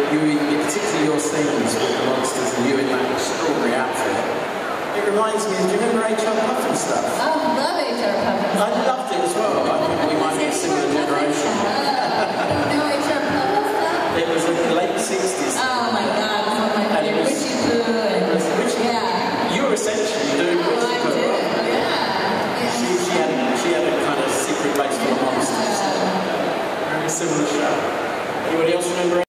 particularly your scenes with the monsters and you in that extraordinary outfit, it reminds me, do you remember HR Puff and stuff? Oh, I love HR Puff. I loved it as well. I think we might be a similar generation. No HR Puff and stuff? It was in the late 60s. Oh my God, it was one of my favorite. Richie Blue and... Yeah. You were essentially doing Richie Blue. Yeah. She had a kind of secret base full of monsters. Very similar show. Anybody else remember